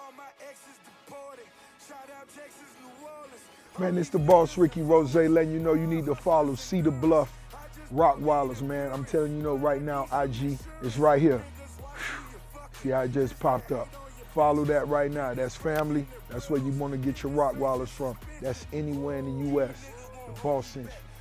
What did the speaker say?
Man, it's the boss, Ricky Rose, letting you know you need to follow Cedar Bluff Rockwilders, man. I'm telling you know right now, IG is right here. See how it just popped up. Follow that right now. That's family. That's where you want to get your Rockwilders from. That's anywhere in the U.S. The boss sent you.